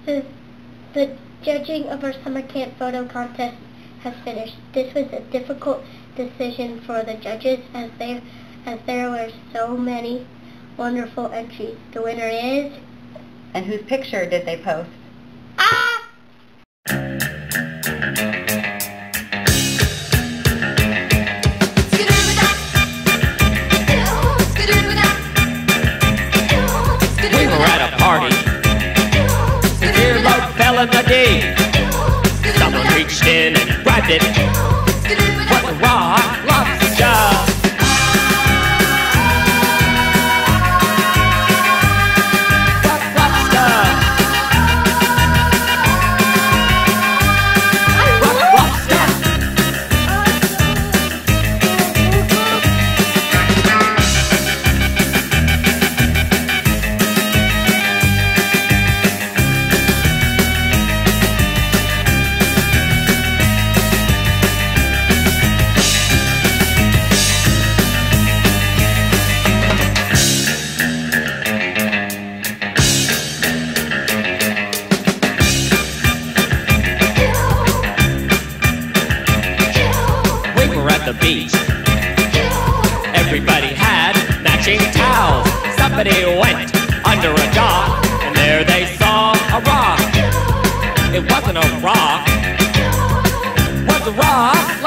The, the judging of our summer camp photo contest has finished. This was a difficult decision for the judges as there were so many wonderful entries. The winner is... And whose picture did they post? Ah! We were at a party. The earlobe fell in the D. Someone reached in and grabbed it. What the rock lobster? The beach. Everybody had matching towels. Somebody went under a dock, and there they saw a rock. It wasn't a rock. Was a rock.